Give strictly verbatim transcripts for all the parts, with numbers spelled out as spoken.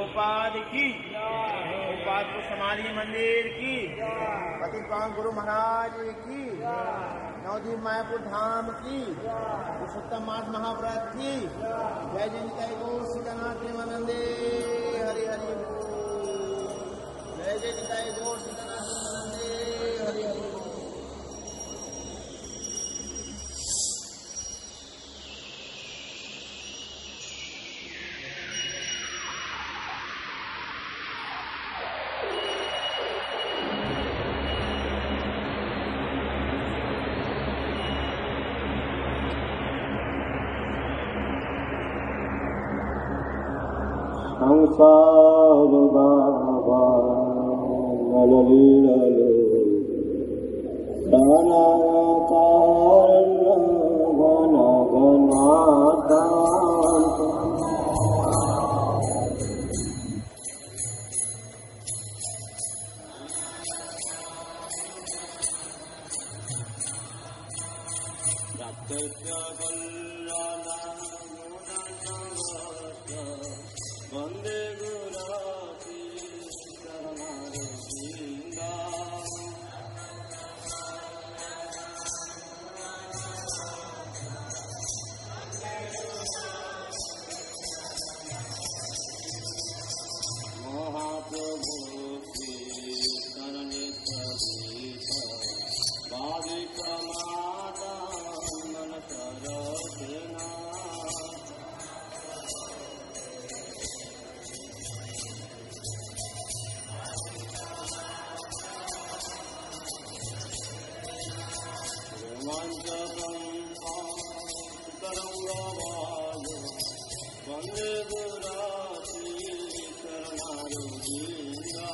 प्रभुपाद की, प्रभुपाद को समाधि मंदिर की, पति पावन गुरु महाराज की, नवदीप मायापुर धाम की, पुरुषोत्तम मास महाव्रत की। जय जय निताई गौर सीतानाथ प्रेमानंदे हरि हरि बोल। जय जय निताई गौर सीतानाथ प्रेमानंदे हरि हरि बोल। संसार बाबा नललीललो दाना कारण घन घनादान। वंदे गुराती शरणारे जिंदा। महाप्रभु की शरण प्रभीत भाविक माता मन कर देना। वंदे गुराती शरणारे जिंदा।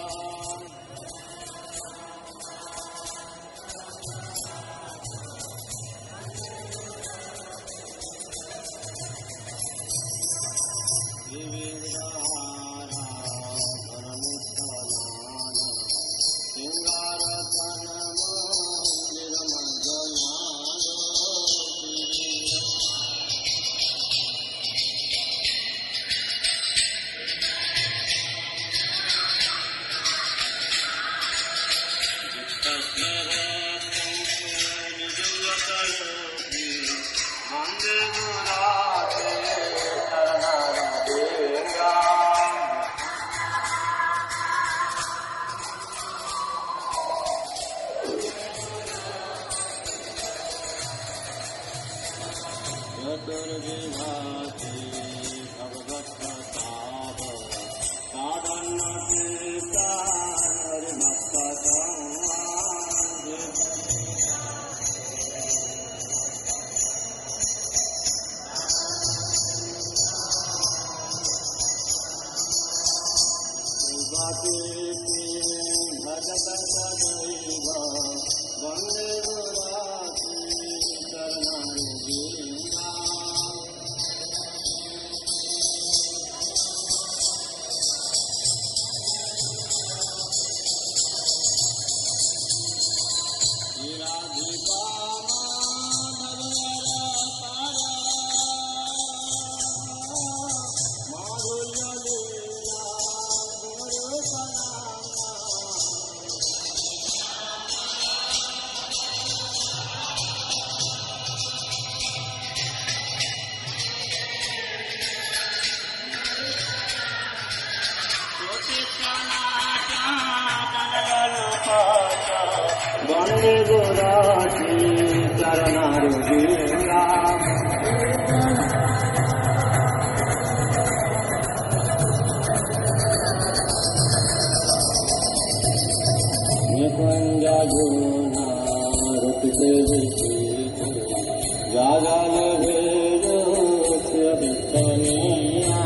वंदे गुराती शरणारे जिंदा। निकुंज गुना रुकते जागल भेजो वितनिया।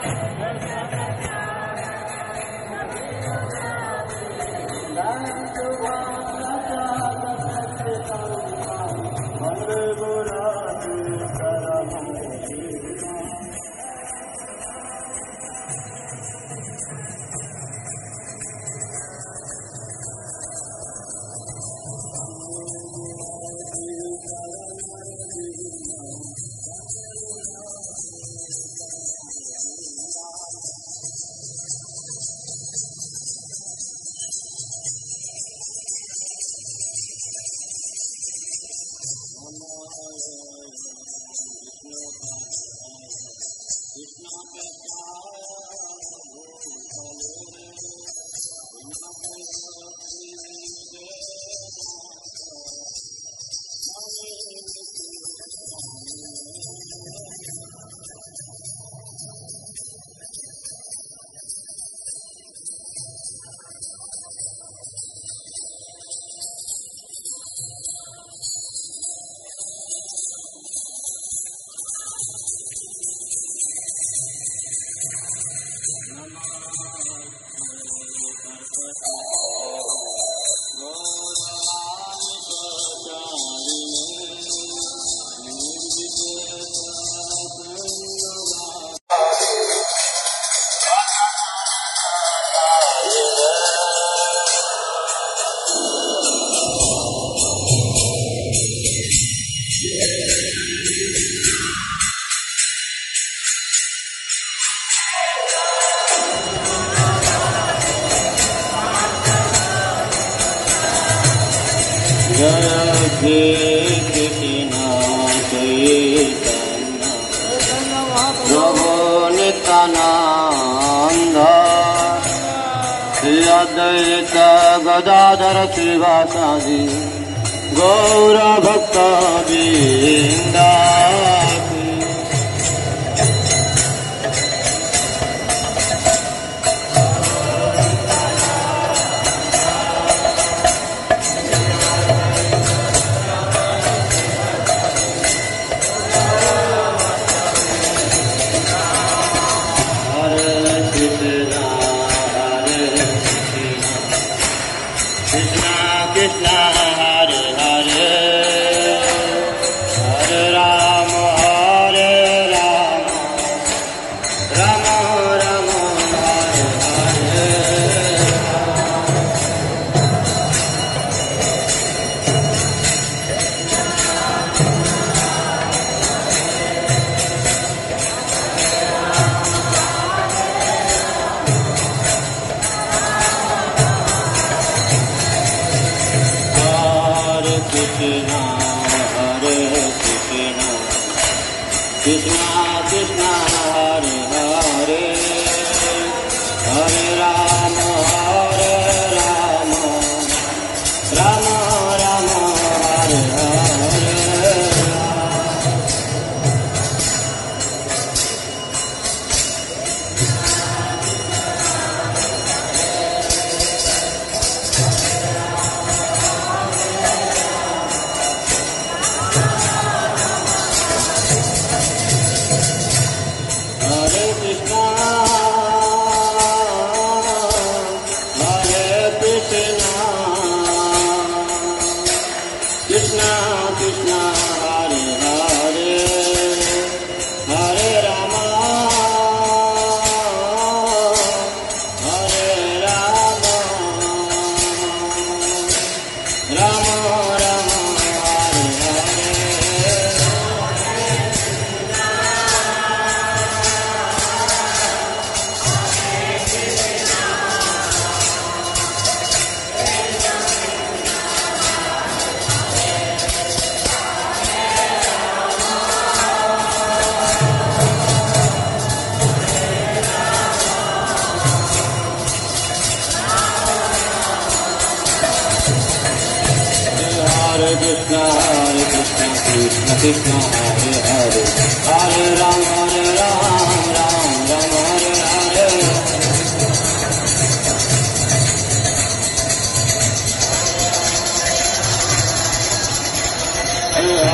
अद्वैत गदाधर श्रीवासादि गौर भक्त वृंदा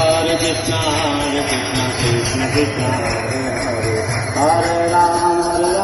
Hare Rama, Hare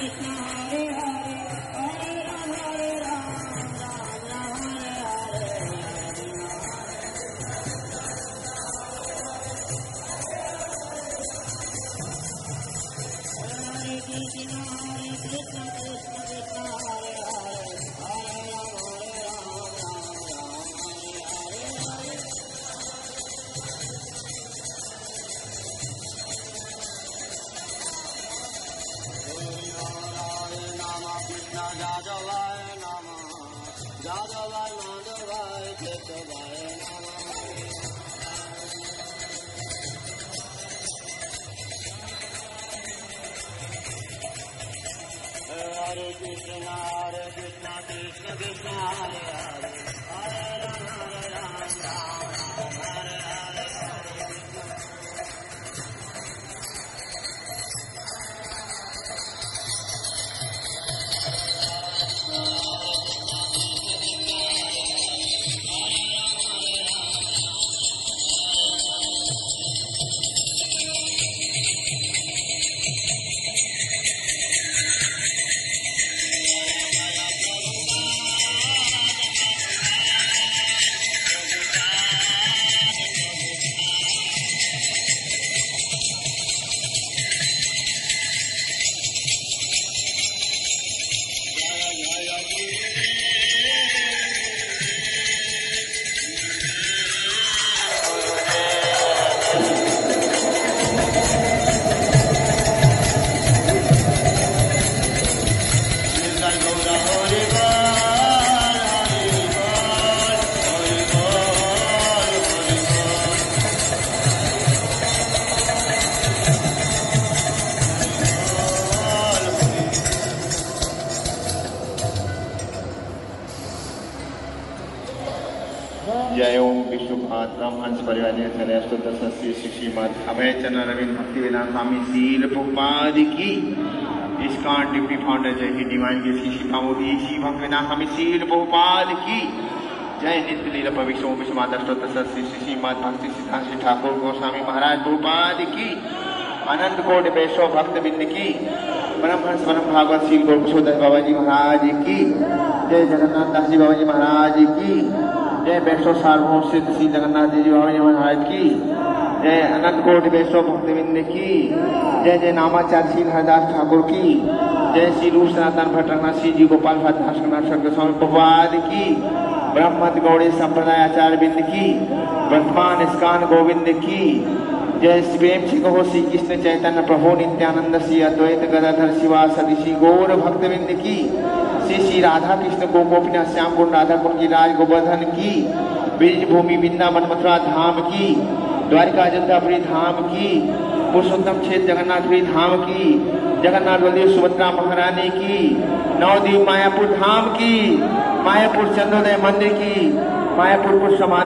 जय ओम विष्णु महात्म हंस परिवार श्रीमद अभय चंद्र रविंद्र भक्ति वेदांत स्वामी शील प्रभुपाद की इस्कॉन डिप्टी फाउंडर जय ही डिवाइन के श्री श्री मोदी श्री भक्त वेदांत स्वामी शील प्रभुपाद की जय नित्य लीला भविष्य ओम विष्णु माता श्री श्रीमद भक्ति सिद्धांत श्री ठाकुर गोस्वामी महाराज प्रभुपाद की अनंत कोटि वैष्णव भक्त बिंद की परमहंस परम भागवत श्री गोकुलदास बाबा जी महाराज की जय जगन्नाथ दास जी बाबा जी महाराज की जय वैष्णव सार्वभौम सिद्ध श्री जगन्नाथ जी बाबा जी महाराज की जय अनंत कोटि वैष्णव भक्तविंद की जय जय नामाचार्य श्री हरदास ठाकुर की जय श्री रूप सनातन भट्ट रघुनाथ श्री जी गोपाल भट्ट स्वामी प्रभुपाद की ब्रह्मद गौड़ी संप्रदाय आचार्य बिंद की वर्तमान इस्कान गोविंद की जय श्री प्रेम श्री कहो श्री कृष्ण चैतन्य प्रभु नित्यानंद श्री अद्वैत गदाधर शिवासदि श्री गौर भक्तविंद की श्री श्री राधा कृष्ण को गोपीनाथ श्याम कुंड राधा कुंड की राज गोवर्धन की ब्रिज भूमि वृंदावन मथुरा धाम की द्वारिका अयोध्यापुरी धाम की पुरुषोत्तम क्षेत्र जगन्नाथपुरी धाम की जगन्नाथ बलदेव सुभद्रा महारानी की नवदीप मायापुर धाम की मायापुर चंद्रोदय मंदिर की मायापुर पुरुष समाज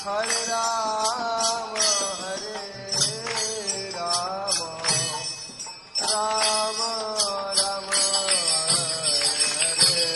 Hare Rama, Hare Rama, Rama Rama, Hare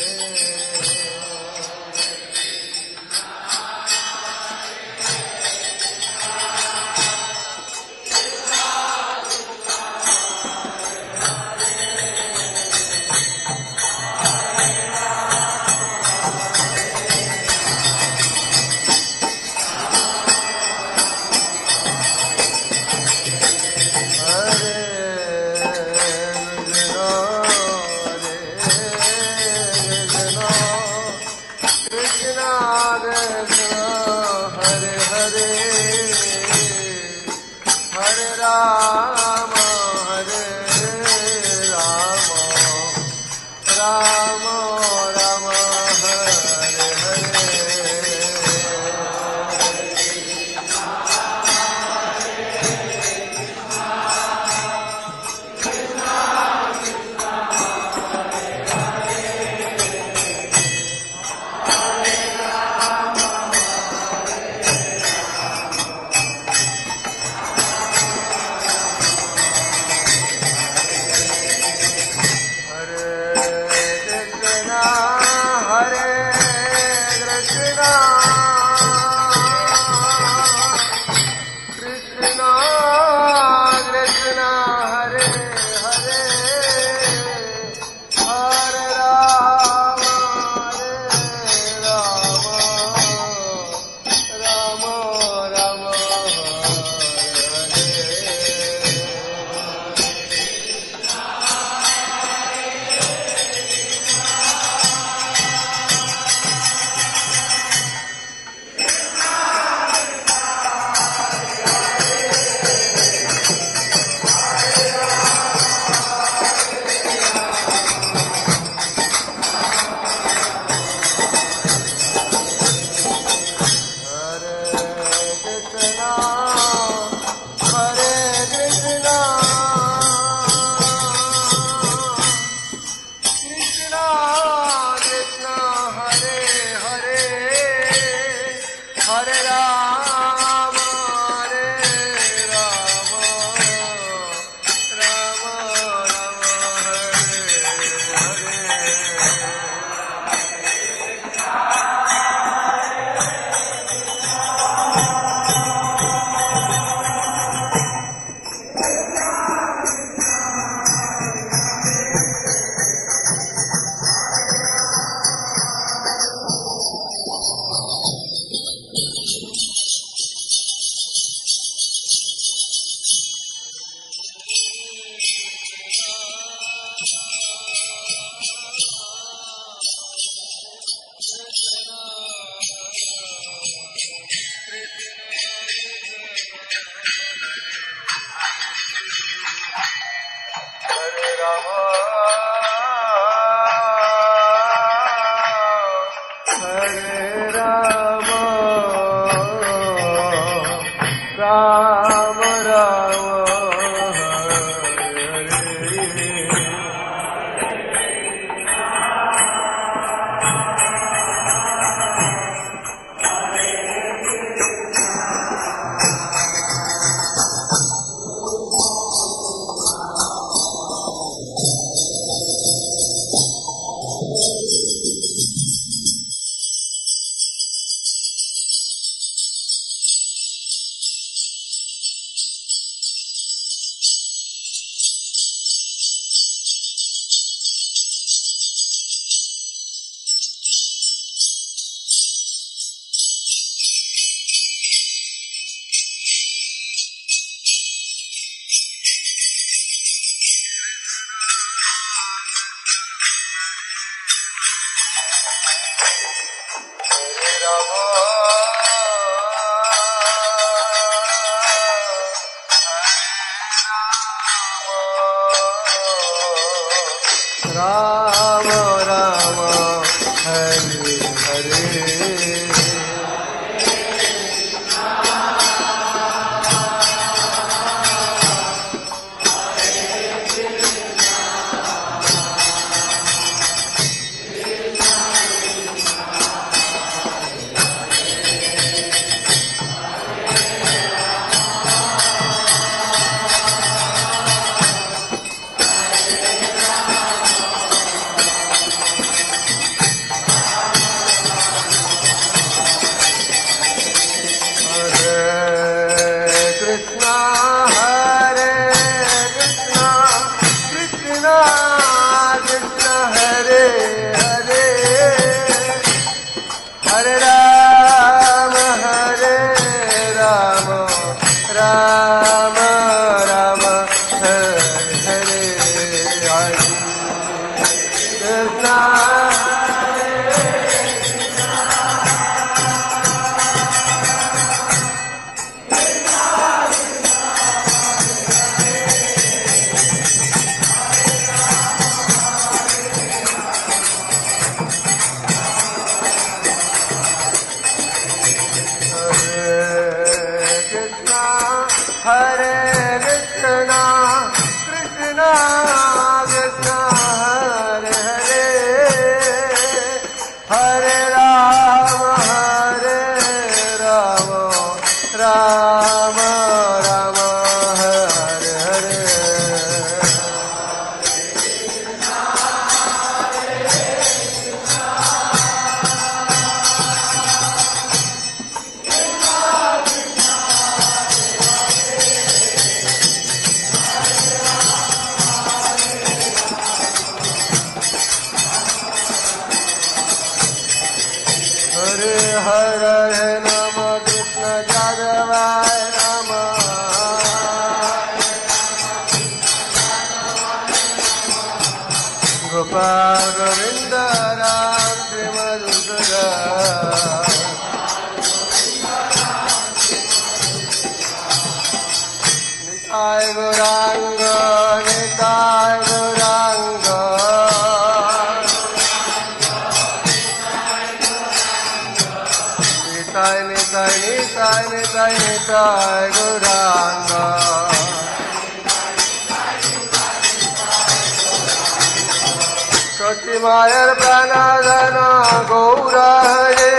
मायर प्राणाधन गौर हरे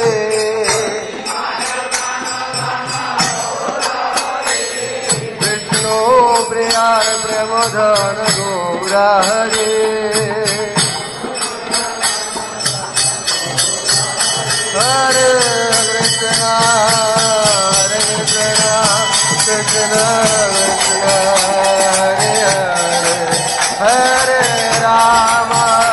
विष्णु प्रियार प्रेमधन गौर हरे हरे कृष्ण हरे कृष्ण कृष्ण कृष्ण हरे हरे हरे राम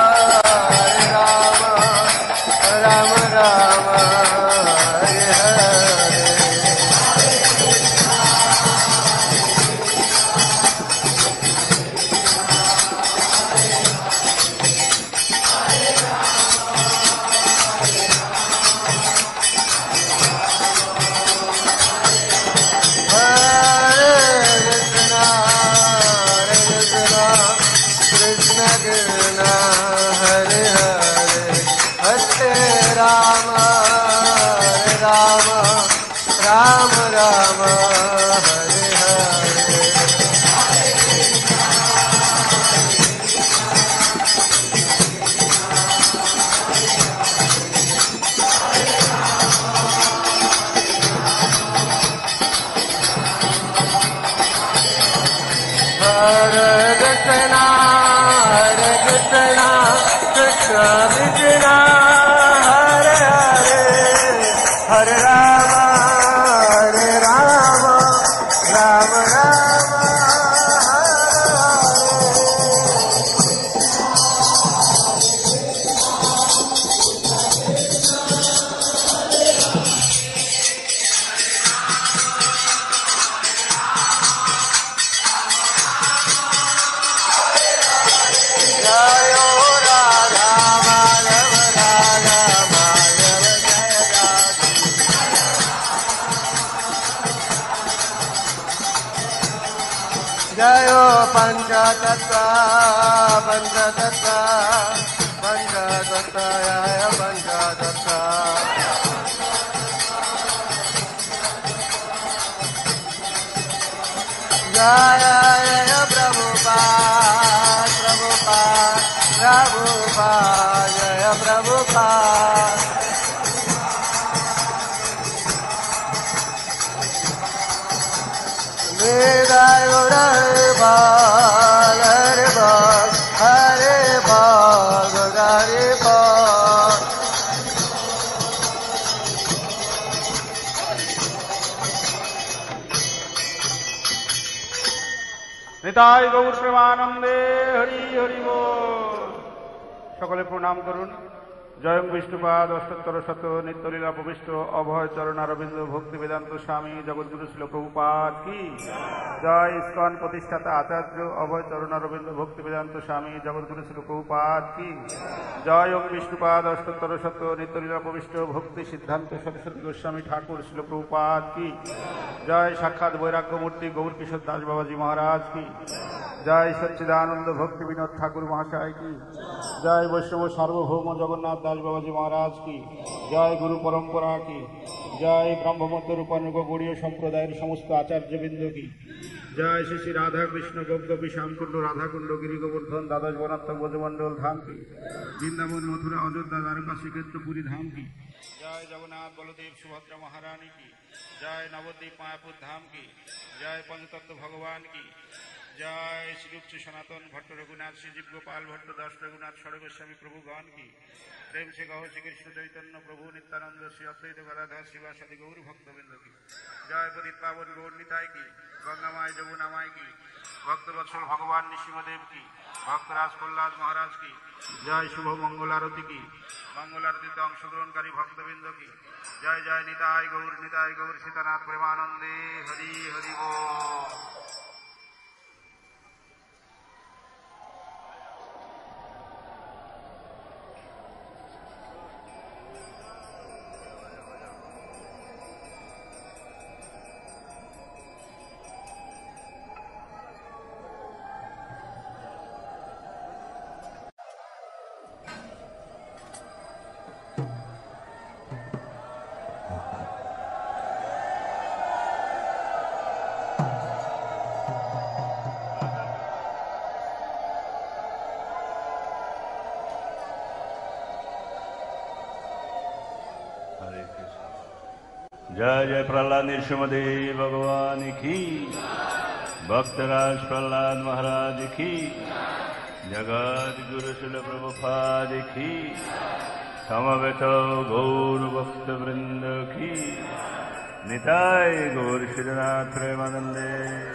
पंचतत्व पंचतत्व पंचतत्व पंचतत्व जय जय प्रभुपाद प्रभुपाद प्रभुपाद जय प्रभुपाद मेरा हरे भाग हरे भाग हरे भाग हरे भाग নিতাই গৌর প্রেমানন্দে হরি হরি বল। সকলে প্রণাম করুন। জয়ং বিষ্ণুপাদ অষ্টোত্তর শত নিত্যলীলা প্রবিষ্ট অভয় চরণ অরবিন্দ ভক্তি বেদান্ত স্বামী জগৎগুরু শ্রীল প্রভুপাদ কি জয়। ইস্কন প্রতিষ্ঠাতা আচার্য অভয় চরণ অরবিন্দ ভক্তি বেদান্ত স্বামী জগৎগুরু শ্রীল প্রভুপাদ কি জয়। ওং বিষ্ণুপাদ অষ্টোত্তর শত নিত্যলীলা প্রবিষ্ট ভক্তি সিদ্ধান্ত সরস্বতী গোস্বামী ঠাকুর শ্রীল প্রভুপাদ কি জয়। সাক্ষাৎ বৈরাগ্য মূর্তি গৌর কিশোর দাস বাবাজি মহারাজ কি জয়। সচ্চিদানন্দ ভক্তি বিনোদ ঠাকুর মহাশয় কি জয়। বৈষ্ণব সার্বভৌম জগন্নাথ দাস বাবাজি মহারাজ কি জয়। গুরু পরম্পরা কি জয়। ব্রহ্মমধ্য রূপানুগ গৌড়ীয় সম্প্রদায়ের সমস্ত আচার্যবৃন্দ কি জয়। শ্রী শ্রী রাধা কৃষ্ণ গোপগোপী শ্যামকুণ্ড রাধাকুণ্ড গিরি গোবর্ধন দ্বাদশ বনাত্মক ব্রজমণ্ডল ধাম কি বৃন্দাবন মথুরা অযোধ্যা দ্বারকা শ্রীক্ষেত্র পুরী ধাম কি জয়। জগন্নাথ বলদেব সুভদ্রা মহারানী কি জয়। নবদ্বীপ মায়াপুর ধাম কি জয়। পঞ্চতত্ত্ব ভগবান কি জয়। শ্রীরূপ শ্রী সনাতন ভট্ট রঘুনাথ শ্রীজীব গোপাল ভট্ট দাস রঘুনাথ সর্বস্বামী প্রভুগণ কি প্রেম সে গহ শ্রীকৃষ্ণ চৈতন্য প্রভু নিত্যানন্দ শ্রী অদ্বৈত গদাধর শ্রীবাসাদি গৌর ভক্তবৃন্দ কি জয়। পতিত পাবন গৌর নিতাই কি গঙ্গামায় যমুনামায় কি ভক্তবৎসল ভগবান নৃসিংহদেব কি ভক্তরাজ প্রহ্লাদ মহারাজ কি জয়। শুভ মঙ্গল আরতি কি মঙ্গল আরতিতে অংশগ্রহণকারী ভক্তবৃন্দ কি জয়। জয় নিতাই গৌর নিতাই গৌর সীতানাথ প্রেমানন্দে হরি হরি বল। जय जय प्रहलाद नृसिंहदेव भगवान की भक्तराज प्रहलाद महाराज की जगत गुरु श्रील प्रभुपाद की समवेत गौर भक्त वृंद की निताय गौर श्रीनाथ प्रेमानंदे।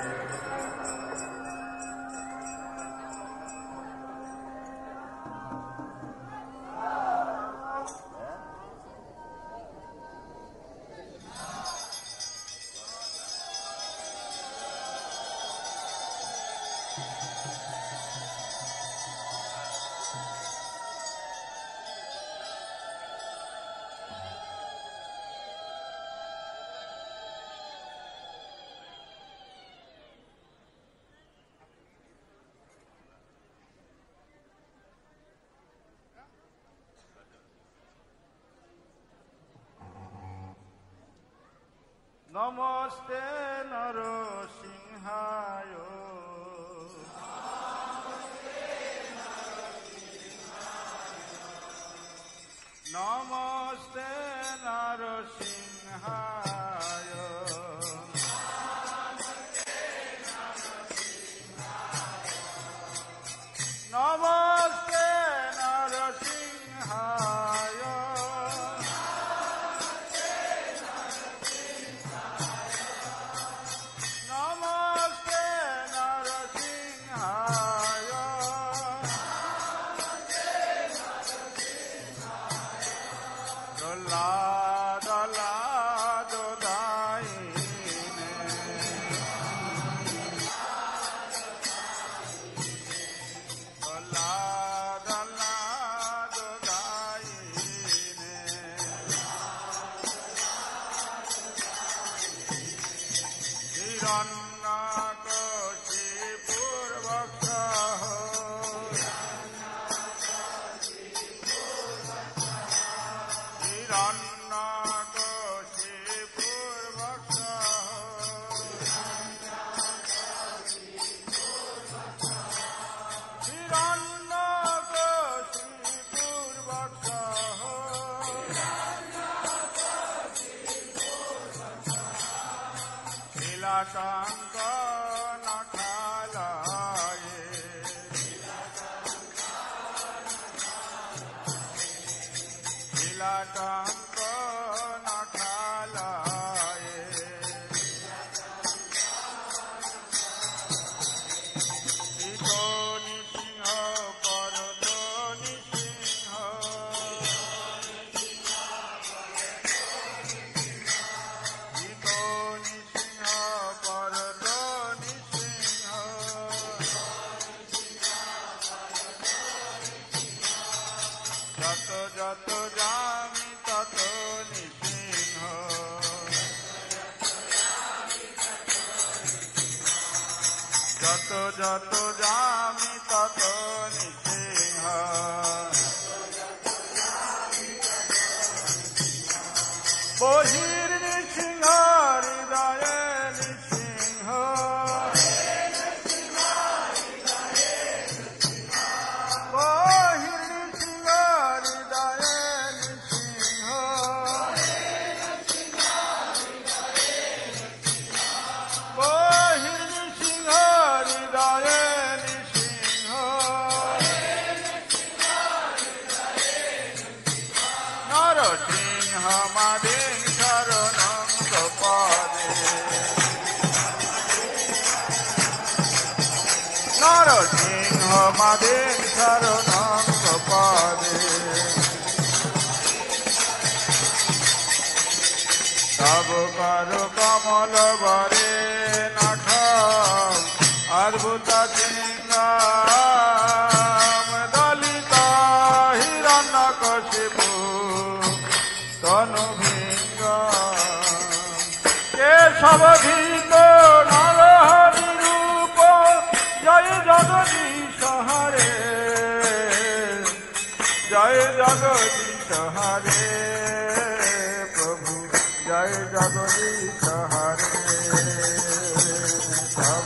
नमस्ते नरसिंहाय नमस्ते नरसिंहाय नमस्ते नरसिंहाय যত যত যামি তত নৃসিংহ বহির নৃসিংহ হৃদয়ে নৃসিংহ বহির নৃসিংহ হৃদয়ে নৃসিংহ বহির নৃসিংহ হৃদয়ে নৃসিংহ নরসিংহ মাদে শরণং গোপদে নরসিংহ মাদে শরণং গোপদে তব কর কমল বরে নখ অদ্ভুত সিংহাম দলিত হিরণ্য কশিপু তনু ভিঙ্গ কেশবধীত নরহরি রূপ জয় জগদীশ হরে জয় জগদীশ হরে প্রভু জয় জগদীশ হরে সব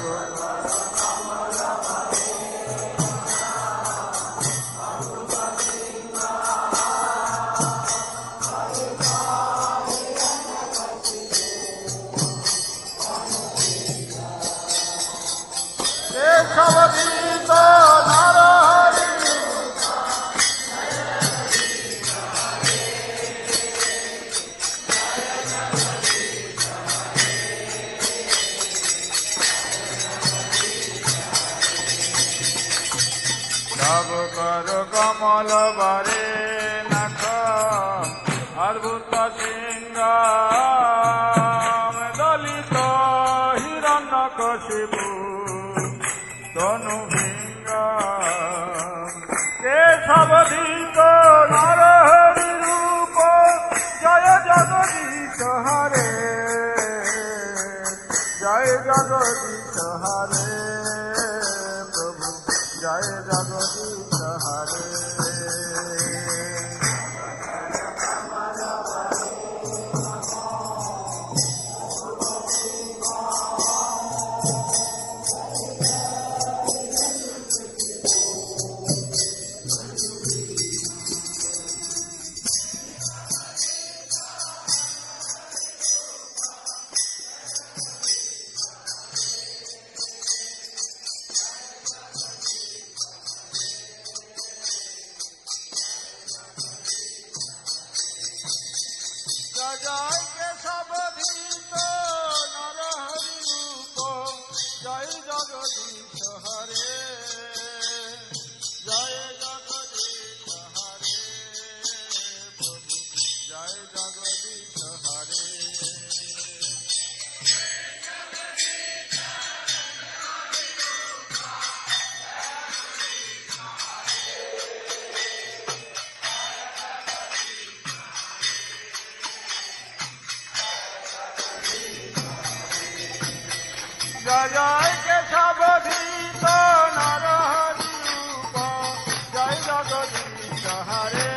কেশবধীত নরহরি তব কর কমল বরে নখ অদ্ভুত সিংহাম দলিত হিরণ্য কশিপু তনু ভিঙ্গ কেশবধীত নরহরি রূপ জয় জগদীশ হরে জয় জগদীশ হরে প্রভু জয় জগদীশ হরে জয় কেশবধীত নরহরি রূপ জয় জগদীশ হরে জয় জগদীশ হরে প্রভু জয় জগদীশ হরে জয় জয় কেশবধীত নরহরি রূপ জয় জগদীশ হরে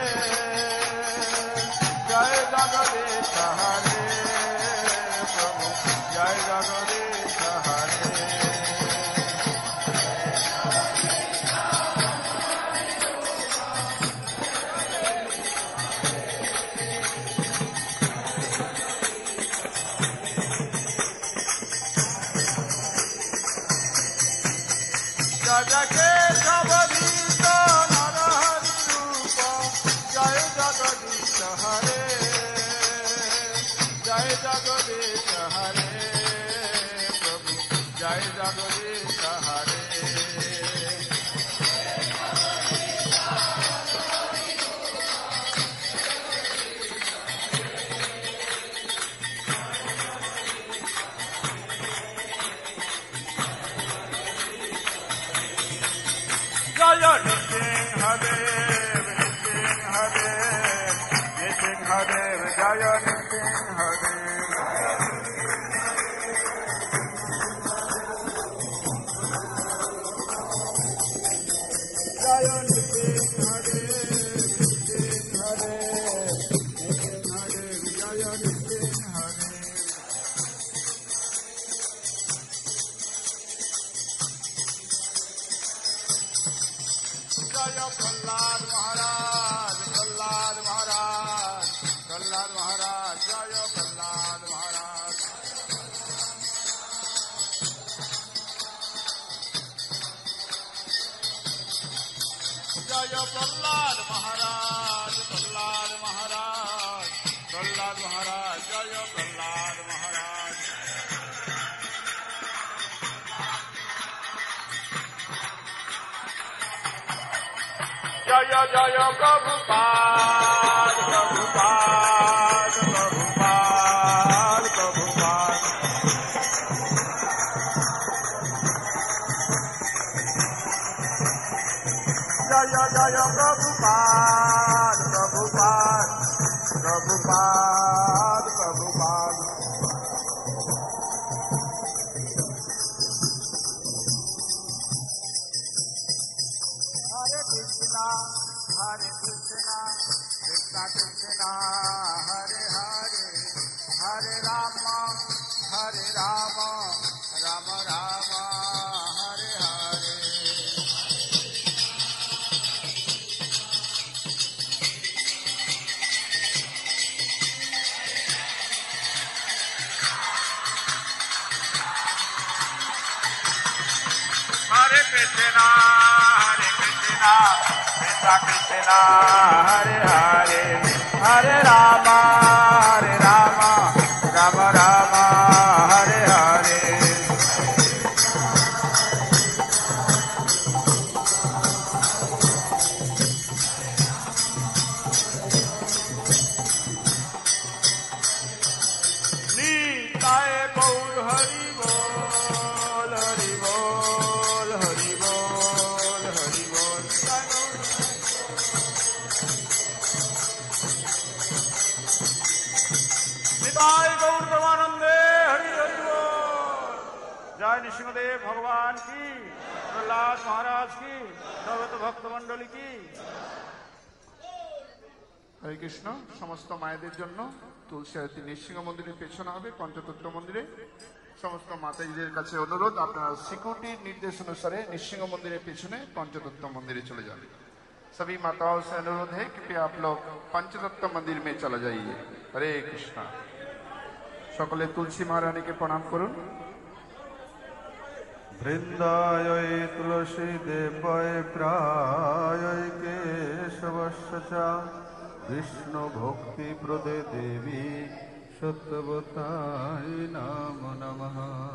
জয় জগদীশ হরে প্রভু জয় জগদীশ হরে জয় কেশবধীত নরহরি রূপ জয় জগদীশ হরে জয় জগদীশ হরে প্রভু জয় জগদীশ হরে জয় নৃসিংহদেব নৃসিংহদেব নৃসিংহদেব জয় নৃসিংহদেব जय प्रहलाद महाराज प्रहलाद महाराज प्रहलाद महाराज जय प्रहलाद महाराज जय प्रहलाद महाराज प्रहलाद महाराज प्रहलाद महाराज जय प्रहलाद महाराज जय जय प्रभुपाद प्रभुपाद प्रभुपाद प्रभुपाद जय जय प्रभुपाद प्रभुपाद प्रभुपाद प्रभुपाद हरे कृष्णा हरे कृष्णा कृष्णा कृष्णा हरे हरे हरे राम हरे राम राम राम हरे हरे हरे कृष्णा हरे कृष्णा कृष्णा कृष्णा हरे हरे हरे राम हरे राम राम राम हरे हरे नीताय गौर हरि बोल हरि बोल हरि बोल हरि बोल निताय गौर परमानंदे हरि हरि बोल जय नृसिंहदेव भगवान की प्रहलाद महाराज की सर्वत भक्त मंडली की हरे कृष्ण समस्त मायेদের জন্য তুলসী আরতি নৃসিংহ মন্দিরের পেছনে হবে পঞ্চতত্ত্ব মন্দিরে সমস্ত মাতাজিদের কাছে অনুরোধ আপনারা সিকিউরিটির নির্দেশ অনুসারে নৃসিংহ মন্দিরের পেছনে পঞ্চতত্ত্ব মন্দিরে चले जाएं सभी माताओं से अनुरोध है कि आप लोग पंचतत्व मंदिर में चला जाइए हरे कृष्णा सकले तुलसी महारानी के प्रणाम करुन वृंदाय तुलसी देवाय प्राय केशवस्य विष्णु भक्ति प्रदे देवी सत्यवताय नमो नमः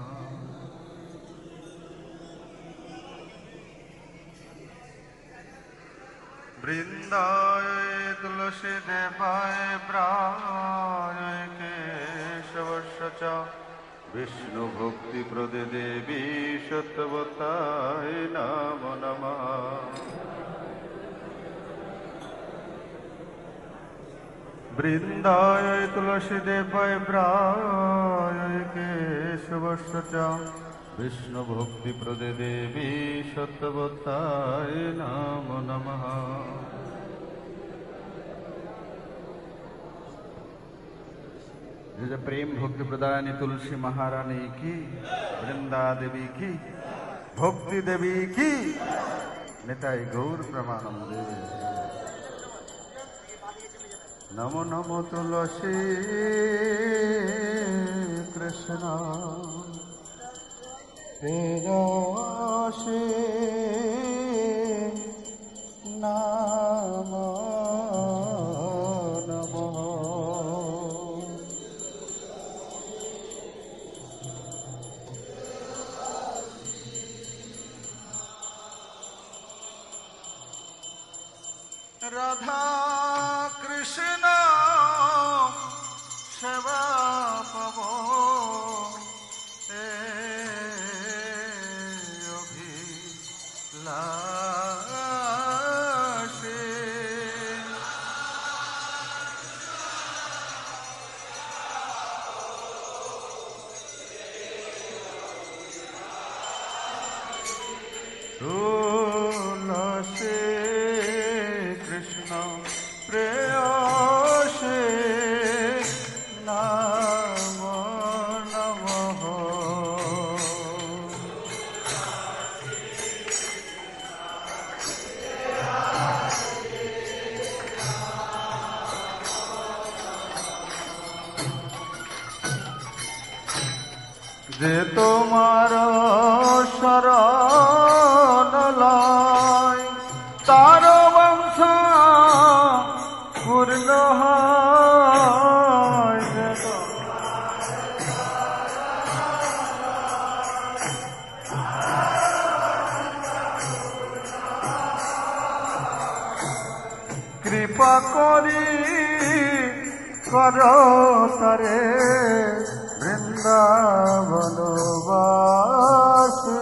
वृंदाय तुलसी देवाय प्राय केशवस्य विष्णु भक्ति प्रदे देवी सत्यवताय नमो नमः वृंदाय तुलसी देवाय प्राय केशवस्य विष्णु भक्ति प्रदे देवी सत्यवताय नमो नमः जय प्रेम भक्ति प्रदानी तुलसी महारानी की वृंदा देवी की भक्ति देवी की निताय गौर प्रमानंदे नमो नमो तुलसी कृष्ण प्रेयसी नमो नमो राधा कृष्ण सेवा पवो अभिलाषे तुलसी कृष्ण प्रेयसी नमो नमः যে তোমার শরণ লয় তার বংশ পূর্ণ হয়। কৃপা করি কর তারে বৃন্দাবনবাসী।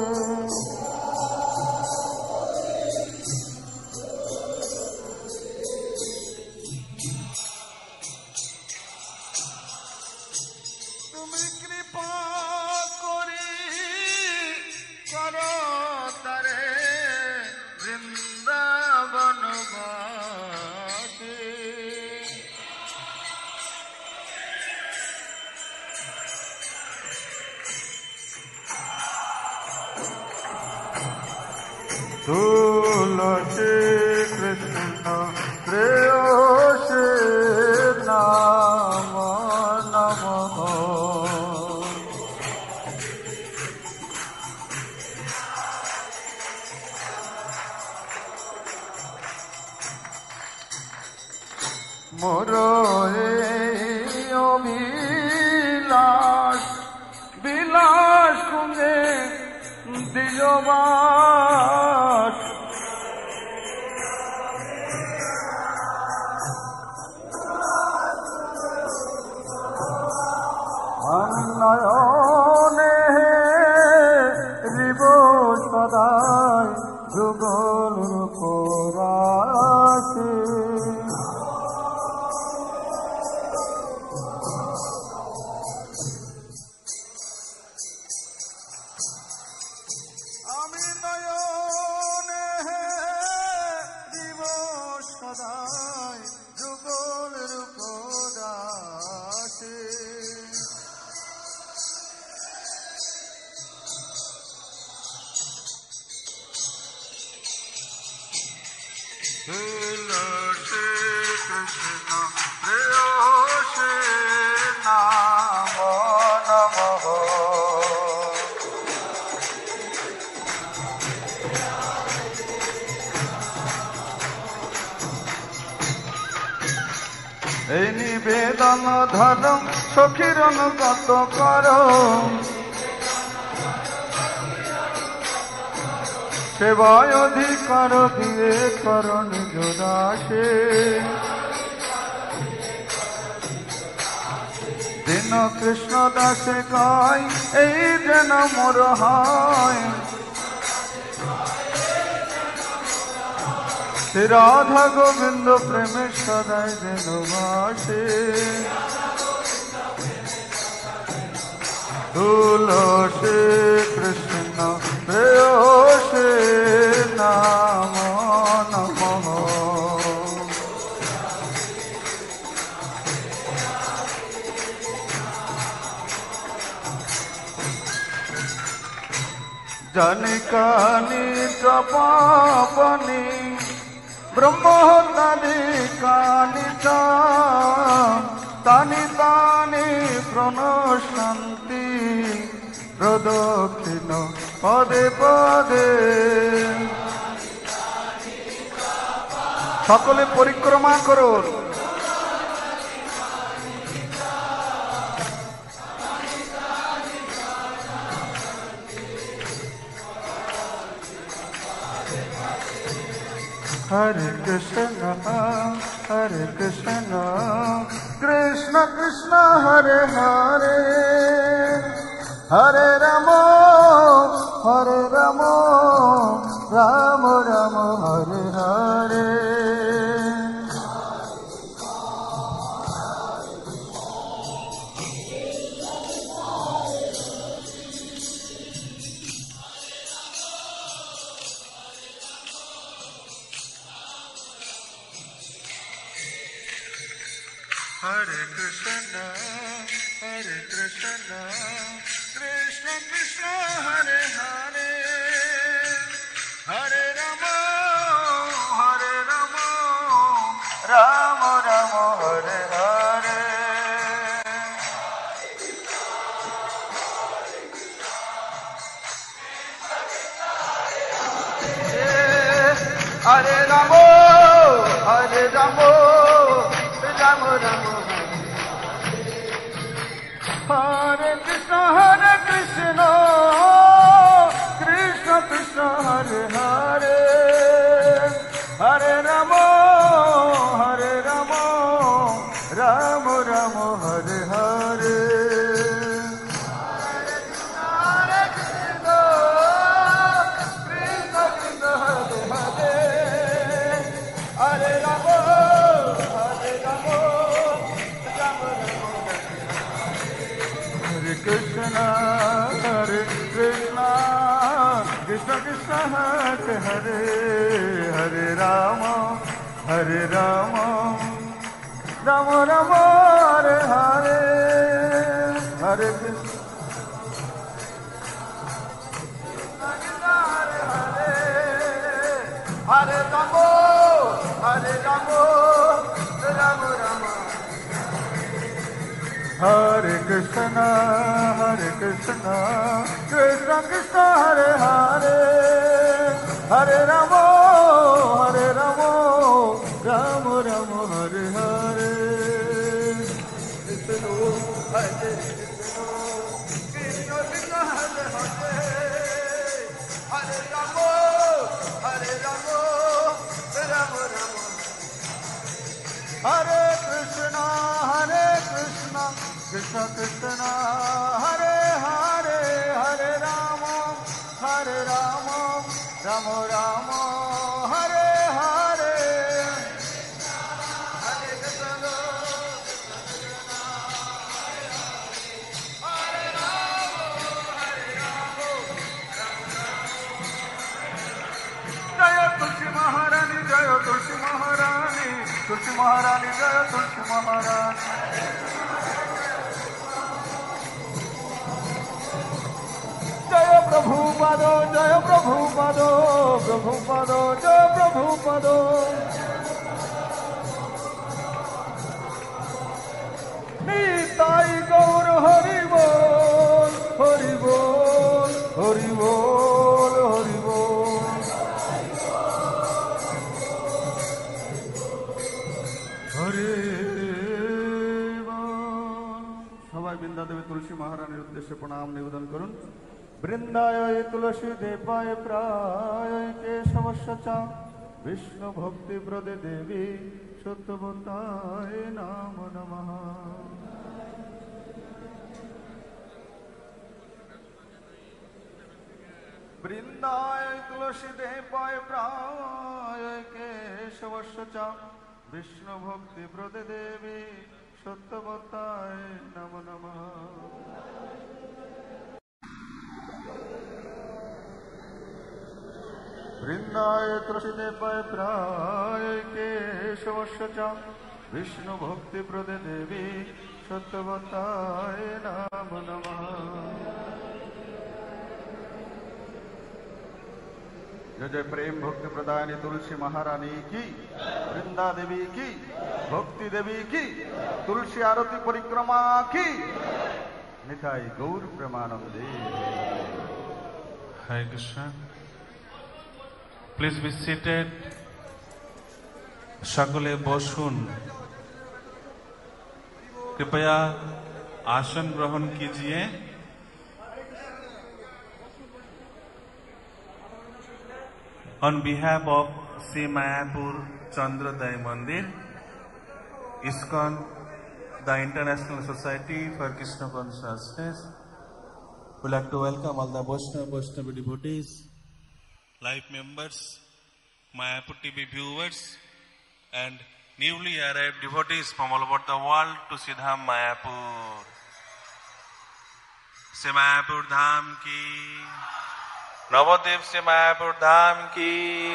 তুমি কৃপা করি কর তারে বৃন্দাবনবাসী। তুলসী কৃষ্ণ প্রেয়সী নাম নমঃ। মোর এই অভিলাষ বিলাস কুঞ্জে দিলবাস। নয়নে রিব সদায় যুগল রূপরাশি। আমি নয়নে রিব সদায় যুগল রূপরাশি। তুলসী কৃষ্ণ প্রেয়সী নাম নমঃ। এই নিবেদন ধরম সখীর অনুগত কর। সেবায় অধিকার দিয়ে কর নিজ দাসে। দিন কৃষ্ণ দাসে গায় এই যেন মোর হয়। শ্রী রাধা গোবিন্দ প্রেমে সদাই যেন বাসে। তুলসী কৃষ্ণ প্রেয়সী নাম নমঃ। জনিকানি পাপনি ব্রহ্মহত্যাদি কানি তানি তানি প্রণশন্তি প্রদক্ষিণ পদে পদে। সকলে পরিক্রমা করুন। Hare Krishna, Hare Krishna, Krishna Krishna, Hare Hare, Hare Rama, Hare Rama, Rama Rama, Hare Hare. Hare Krishna, Hare Krishna, Krishna Krishna, Hare Hare, Hare Rama, Hare Rama, Rama Rama, Hare Hare. Hare Ramo, Hare Ramo, Ramo Ramo. Hare Krishna, Hare Krishna, Krishna Krishna, Hare Hare, Hare Ramo, Hare Ramo, Ramo Ramo, Hare Hare. Krishna, Hare Krishna, Krishna Krishna, Hare Hare, Hare Rama, Hare Rama, Rama Rama, Hare Hare, Hare Krishna, Hare Hare, Hare Rama, Hare Rama, Rama Rama. Hare Krishna, Hare Krishna, Krishna Krishna, Hare Hare, Hare Rama, Hare Rama, Rama Rama, Hare Hare. Krishna, Hare Krishna, Krishna Krishna, Hare Hare, Hare Rama, Hare Rama, Rama Rama. Hare Krishna, Hare Krishna, Krishna Krishna, Hare Hare, Hare Rama, Hare Rama, Rama Rama, Hare Hare. Hare Krishna, Hare Rama, Hare Rama, Jaya Tulsi Maharani, Jaya Tulsi Maharani, Tulsi Maharani, Jaya Tulsi Maharani. Jaya Prabhupada, Jaya Prabhupada, Prabhupada, Jaya Prabhupada. Nitai Gaur Hari Bol, Hari Bol, Hari Bol, Hari Bol. Hare Bol. সবাই বৃন্দা দেবী তুলসী মহারানীর উদ্দেশ্যে প্রণাম নিবেদন করুন। বৃন্দায় তুলসী দেবায় প্রায় কেশবস্য চ বিষ্ণু ভক্তি প্রদে দেবী সত্যবতায় নাম নমঃ। বৃন্দায় তুলসী দেবায় প্রায় কেশবস্য চ বিষ্ণু ভক্তি প্রদে দেবী সত্যবতায় নাম নমঃ। বৃন্দায় তুলসী দেবায় প্রায় কেশবস্য চ বিষ্ণু ভক্তি প্রদে দেবী সত্যবতায় নাম নমঃ। जय जय प्रेम भक्ति प्रदायनी तुलसी महारानी की, वृंदा देवी की, भक्ति देवी की, तुलसी आरती परिक्रमा की, निताई गौर प्रेमानंदे। Hare Krishna. Please be seated. সকলে বসুন। कृपया आसन ग्रहण कीजिए। On behalf of Sri Mayapur Chandrodaya Mandir, ISKCON, the International Society for Krishna Consciousness, we'd like to welcome all the Vaishnava Vaishnava devotees, live members, Mayapur T V viewers, and newly arrived devotees from all over the world to Siddham Mayapur. Sri Mayapur Dham ki, Nabadwip से मायापुर धाम की।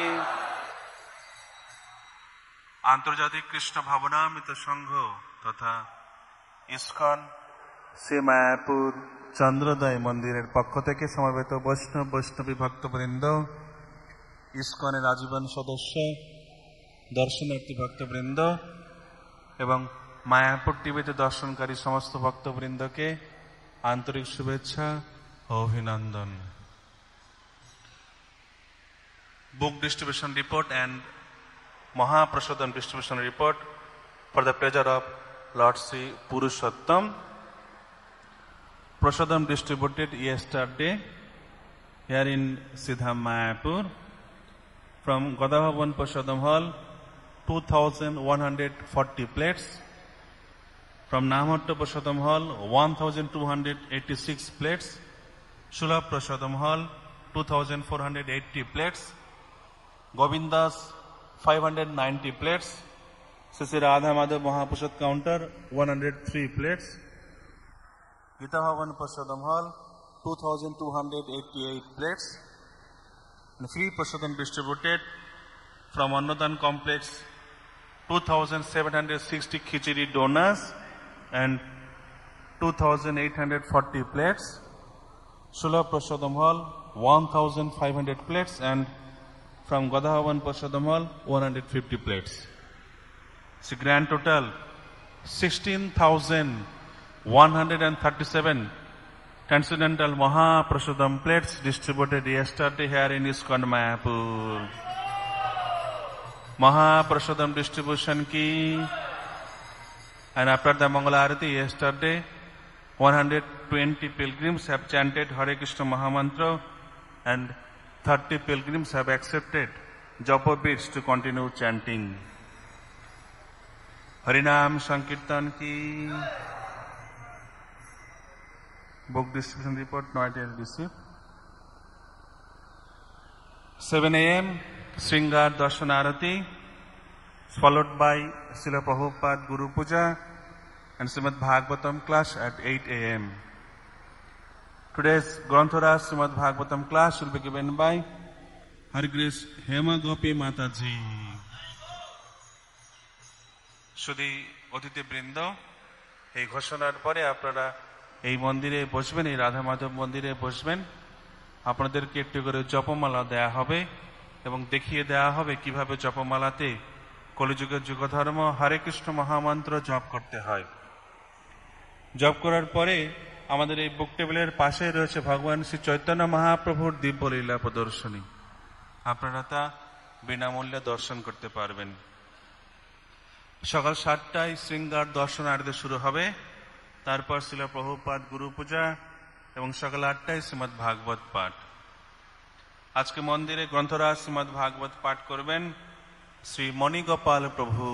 आंतर्जातिक कृष्ण भावनामृत संघ तथा इस्कन से मायापुर चंद्रोदय मंदिर पक्ष থেকে সমবেত বৈষ্ণব বৈষ্ণবী ভক্তবৃন্দ, ইস্কনের আজীবন সদস্য, দর্শনার্থী ভক্তবৃন্দ এবং মায়াপুর টিভিতে দর্শনকারী সমস্ত ভক্তবৃন্দকে আন্তরিক শুভেচ্ছা ও অভিনন্দন। book distribution report and Mahaprasadam distribution report for the pleasure of Lord Sri Purushottam. Prasadam distributed yesterday here in Siddham Mayapur from Godabhavan Prasadam Hall, two thousand one hundred forty plates. From Namhatta Prasadam Hall, one thousand two hundred eighty-six plates. Sulabh Prasadam Hall, two thousand four hundred eighty plates. Govindas, five hundred ninety plates. Sri Radha Madhav Mahaprasad counter, one hundred three plates. Gita Bhavan Prasadam Hall, two thousand two hundred eighty-eight plates. And free Prasadam distributed from Annadan complex, two thousand seven hundred sixty khichdi donors and two thousand eight hundred forty plates. Sulabh Prasadam Hall, one thousand five hundred plates, and from Godabhavan Prasadam Hall, one hundred fifty plates. It's a grand total, sixteen thousand one hundred thirty-seven transcendental Mahaprasadam plates distributed yesterday here in ISKCON Mayapur. Mahaprasadam distribution ki, and after the Mangala Arati yesterday, one hundred twenty pilgrims have chanted Hare Krishna Mahamantra and thirty pilgrims have accepted japa beads to continue chanting. Harinam Sankirtan ki. Book distribution report not yet received. seven a m Sringar Darshan Arati, followed by Srila Prabhupada Guru Puja and Srimad Bhagavatam class at eight a m Today's Grantharaj Srimad Bhagavatam class will be given by Her Grace Hema Gopi Mataji. শুধু অতিথি বৃন্দ, এই ঘোষণার পরে আপনারা এই মন্দিরে বসবেন, এই রাধা মাধব মন্দিরে বসবেন। আপনাদেরকে একটু করে জপমালা দেয়া হবে এবং দেখিয়ে দেয়া হবে কিভাবে জপমালাতে কলিযুগের যুগধর্ম হরে কৃষ্ণ মহামন্ত্র জপ করতে হয়। জপ করার পরে আমাদের এই বুক টেবিলের পাশে রয়েছে ভগবান শ্রী চৈতন্য মহাপ্রভুর দিব্য লীলা প্রদর্শনী। আপনারা তা বিনামূল্যে দর্শন করতে পারবেন। সকাল সাতটায় শৃঙ্গার দর্শন আরতি শুরু হবে, তারপর ছিল প্রভুপাদ গুরু পূজা এবং সকাল আটটায় শ্রীমদ ভাগবত পাঠ। আজকে মন্দিরে গ্রন্থরাজ শ্রীমদ ভাগবত পাঠ করবেন শ্রী মণিগোপাল প্রভু।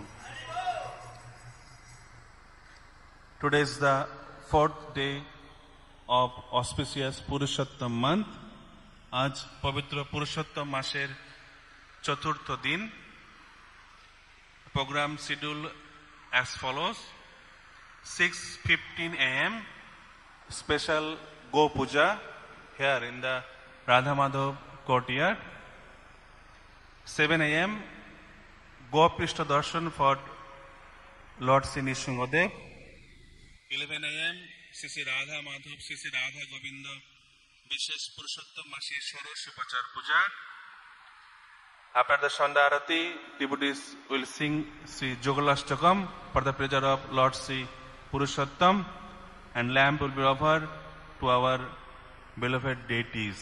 Today is the fourth day of auspicious Purushottam month. আজ পবিত্র পুরুষোত্তম মাসের চতুর্থ দিন। Program schedule as follows: six fifteen a m special Go Puja here in the Radha Madhav courtyard. seven a m Go Prishta Darshan for Lord Sri Nishingadev. eleven a m Sri Sri Radha Madhav Sri Sri Radha Govinda Vishesh Purushottam Masi Shorosh Upachar Puja. After the Sandhya Arati, devotees will sing Sri Jugalastakam for the pleasure of Lord Sri Purushottam, and lamp will be offered to our beloved deities.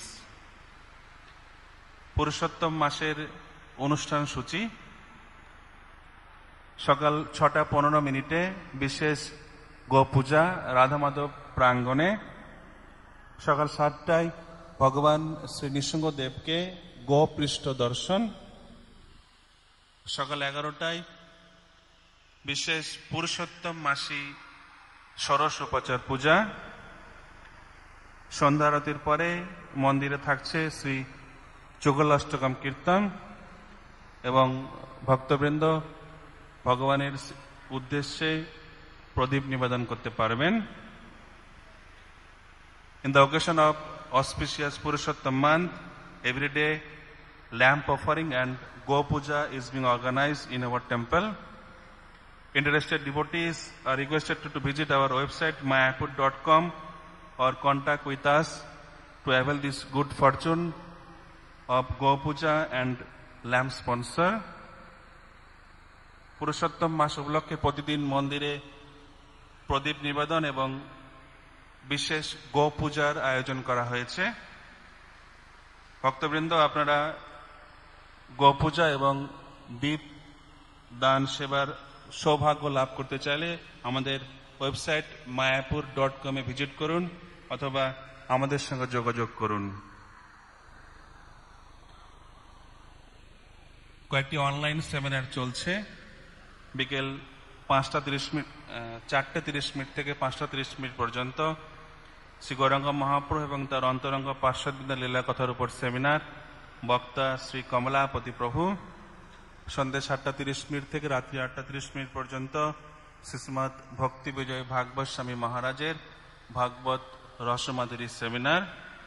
Purushottam মাসের অনুষ্ঠান সূচি সকাল ছটা পনেরো মিনিটে বিশেষ গো পূজা রাধা মাধব প্রাঙ্গণে। সকাল সাতটায় ভগবান শ্রী নৃসিংহদেবকে গো পৃষ্ঠ দর্শন। সকাল এগারোটায় বিশেষ পুরুষোত্তম মাসী ষোড়শ উপচার পূজা। সন্ধ্যা আরতির পরে মন্দিরে থাকছে শ্রী যুগলাষ্টকম কীর্তন এবং ভক্তবৃন্দ ভগবানের উদ্দেশ্যে প্রদীপ নিবেদন করতে পারবেন। In the occasion of auspicious Purushottam month, every day lamp offering and Go Puja is being organized in our temple. Interested devotees are requested to, to visit our website mayapur dot com or contact with us to avail this good fortune of Go Puja and lamp sponsor. Purushottam মাস উপলক্ষে প্রতিদিন মন্দিরে প্রদীপ নিবেদন এবং বিশেষ গো পূজার আয়োজন করা হয়েছে। ভক্তবৃন্দ, আপনারা গোপূজা এবং দীপ দান সেবার সৌভাগ্য লাভ করতে চাইলে আমাদের ওয়েবসাইট মায়াপুর ডট কমে ভিজিট করুন অথবা আমাদের সঙ্গে যোগাযোগ করুন। কয়েকটি অনলাইন সেমিনার চলছে বিকেল পাঁচটা তিরিশ মিনিট চারটে তিরিশ মিনিট থেকে পাঁচটা তিরিশ মিনিট পর্যন্ত। শ্রী গৌরাঙ্গ মহাপ্রভু এবং তার অন্তরঙ্গ পার্শ্ববিদ্যা লীলা কথার উপর সেমিনার, বক্তা শ্রী কমলাপতি প্রভু। সন্ধ্যে সাতটা তিরিশ মিনিট থেকে রাত্রি আটটা তিরিশ মিনিট পর্যন্ত শ্রীশ্রীমৎ ভক্তি বিজয় ভাগবত স্বামী মহারাজের Bhagavat Rasamadhuri seminar.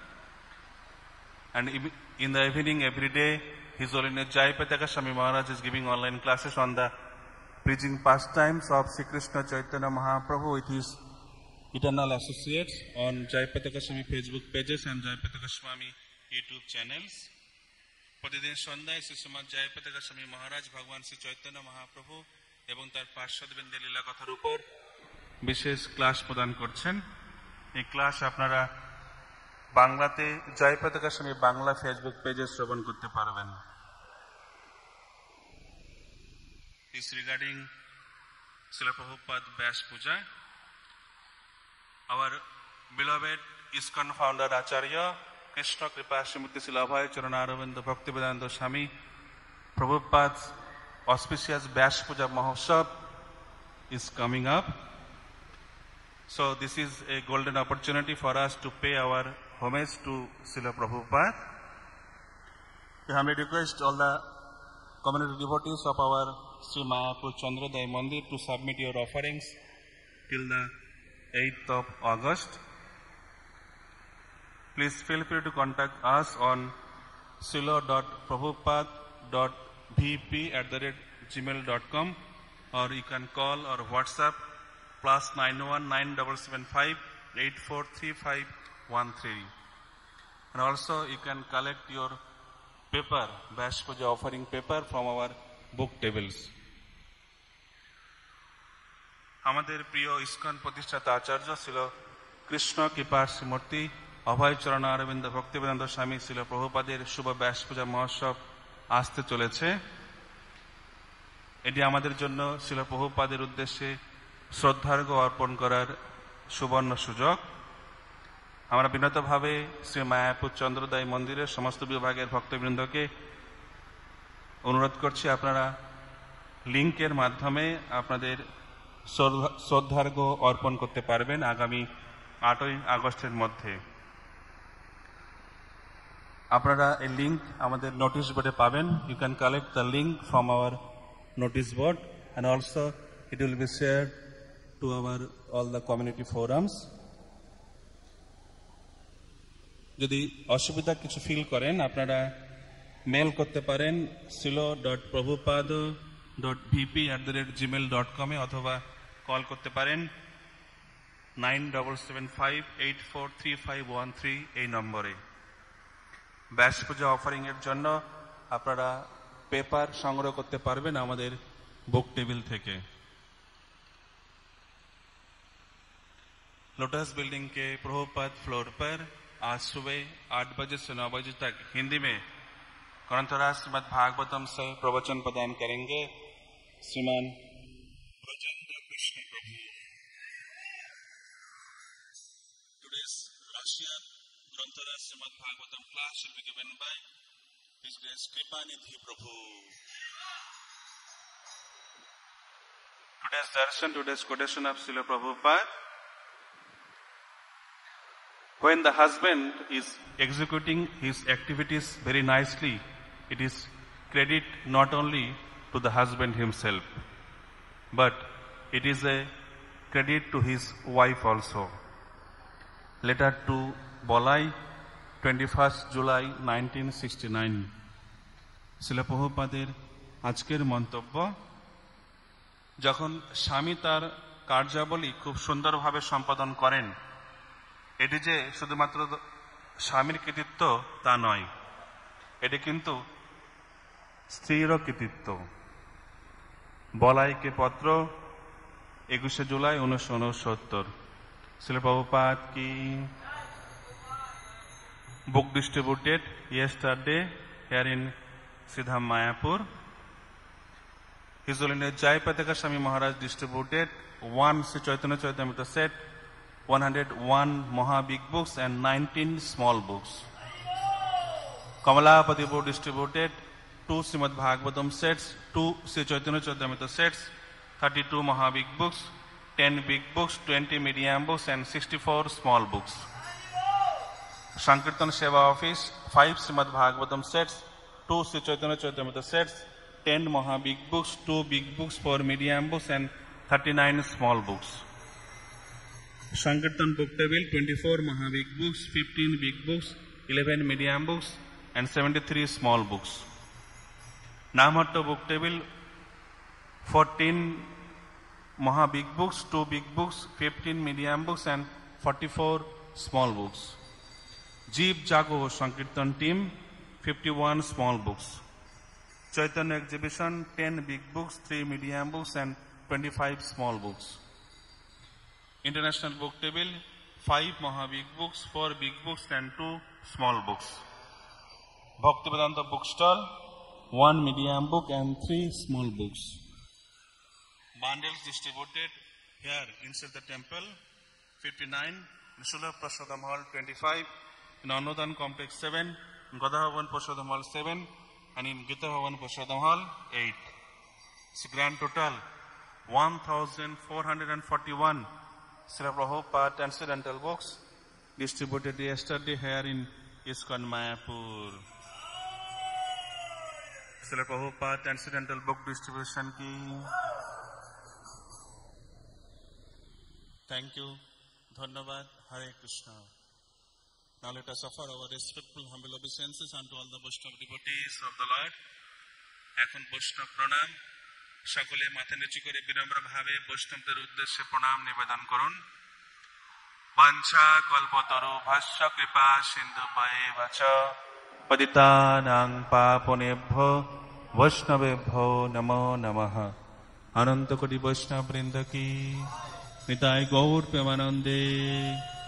And in the evening every day, His Holiness Jayapataka Swami Maharaj is giving online classes on the preaching pastimes of Sri Krishna Chaitanya Mahaprabhu with his eternal associates on Jayapataka Swami Facebook pages and Jayapataka Swami YouTube channels. প্রতিদিন সন্ধ্যায় শ্রী শ্রীমৎ জয়পতাকা স্বামী মহারাজ ভগবান শ্রী চৈতন্য মহাপ্রভু এবং তার পার্শ্বদেবেন্দ্র লীলা কথার উপর বিশেষ class প্রদান করছেন। এই ক্লাস আপনারা বাংলাতে জয়পতাকা স্বামী বাংলা ফেসবুক পেজে শ্রবণ করতে পারবেন। This regarding Srila Prabhupada Vyas Puja, our beloved ISKCON founder Acharya Krishna Kripa Srimati Srila Abhay Charana Aravinda Bhaktivedanta Swami Prabhupada's auspicious Vyas Puja Mahotsav is coming up. So this is a golden opportunity for us to pay our homage to Srila Prabhupada. We humbly request all the community devotees of our Sri Mayapur Chandrodaya Mandir to submit your offerings till the eighth of August. Please feel free to contact us on silo dot prabhupada dot v p at the rate gmail dot com, or you can call or WhatsApp plus nine one nine seven seven five eight four three five one three. And also you can collect your paper, Vyas Puja offering paper from our book tables. আমাদের প্রিয় ISKCON প্রতিষ্ঠাতা আচার্য ছিল কৃষ্ণ কৃপা শ্রীমূর্তি অভয় চরণ অরবিন্দ ভক্তিবেদান্ত স্বামী ছিল প্রভুপাদের শুভ ব্যাস পূজা মহোৎসব আসতে চলেছে। এটি আমাদের জন্য ছিল প্রভুপাদের উদ্দেশ্যে শ্রদ্ধার্ঘ অর্পণ করার সুবর্ণ সুযোগ। আমরা বিনতভাবে শ্রী মায়াপুর চন্দ্রোদয় মন্দিরের সমস্ত বিভাগের ভক্তবৃন্দকে অনুরোধ করছি, আপনারা লিঙ্কের মাধ্যমে আপনাদের শ্রদ্ধার্ঘ অর্পণ করতে পারবেন আগামী আটই আগস্টের মধ্যে। আপনারা এই লিঙ্ক আমাদের নোটিশ বোর্ডে পাবেন। You can collect the link from our notice board and also it will be share to our all the community forums. যদি অসুবিধা কিছু ফিল করেন আপনারা মেল করতে পারেন silo dot Prabhupada dot VP at the rate gmail dot কমে অথবা call করতে পারেন nine double seven five eight four three five one three এই নম্বরে। ব্যাস পূজা অফারিং এর জন্য আপনারা পেপার সংগ্রহ করতে পারবেন আমাদের বুক টেবিল থেকে। लोटस बिल्डिंग के प्रभुपाद फ्लोर पर आज सुबह आठ बजे से नौ बजे तक हिंदी में ग्रंथराज श्रीमद् भागवतम से प्रवचन प्रदान करेंगे श्रीमान ब्रजेंद्र कृष्ण प्रभु। Today's Russian ग्रंथराज Shrimad Bhagavatam class will be given by His Grace Kripanidhi Prabhu. Today's darshan, today's quotation of Srila Prabhupada. When the husband is executing his activities very nicely, it is credit not only to the husband himself, but it is a credit to his wife also. Letter to Bolai, twenty-first July nineteen sixty-nine. Srila Prabhupader আজকের মন্তব্য, যখন স্বামী তার কার্যাবলী খুব সুন্দরভাবে সম্পাদন করেন, এটি যে শুধুমাত্র স্বামীর কৃতিত্ব তা নয়, এটি কিন্তু স্ত্রীরও কৃতিত্ব। বলাইকে পত্র একুশে জুলাই উনিশশো উনসত্তর। শ্রীল প্রভুপাদ কি book distributed yesterday here in Siddham Mayapur. His Holiness Jai Pataka Swami Maharaj distributed one Sri Chaitanya Charitamrita set, one hundred one Maha Big Books and nineteen small books. Kamalapati Board distributed two Srimad Bhagavatam sets, two Sri Chaitanya Charitamrita sets, thirty-two Maha Big Books, ten big books, twenty medium books and sixty-four small books. Sankirtan Seva Office, five Srimad Bhagavatam sets, two Sri Chaitanya Charitamrita sets, ten Maha Big Books, two big books, four medium books and thirty-nine small books. Sankirtan Book Table, twenty-four Maha Big Books, fifteen big books, eleven medium books and seventy-three small books. Namahatta Book Table, fourteen Maha Big Books, two big books, fifteen medium books and forty-four small books. Jeev Jago Sankirtan Team, fifty-one small books. Chaitanya Exhibition, ten big books, three medium books and twenty-five small books. International Book Table, five Maha Big Books, four big books and two small books. Bhaktivedanta Bookstall, one medium book and three small books. Bundles distributed here inside the temple, fifty-nine, in Sula Prasadam Hall, twenty-five, in Anudan Complex, seven, in Godhavan Prasadam Hall, seven, and in Gita Bhavan Prasadam Hall, eight. It's a grand total, one thousand four hundred forty-one Srila Prabhupada transcendental books distributed yesterday here in ISKCON Mayapur. Srila Prabhupada transcendental book distribution ki. Thank you. Dhanyavad. Hare Krishna. Now let us offer our respectful humble obeisances unto all the Vaishnava devotees of the Lord. এখন বৈষ্ণব প্রণাম, সকলে মাথা নিচু করে বিনম্র ভাবে বৈষ্ণবদের উদ্দেশ্যে প্রণাম নিবেদন করুন। বাঞ্ছা কল্পতরু ভাষ্য কৃপা সিন্ধু পায়ে বাচ পতিতানাং পাপনেভ্যো বৈষ্ণবেভ্যো নমো নমঃ। অনন্ত কোটি বৈষ্ণব বৃন্দ কি নিতাই গৌর প্রেমানন্দে।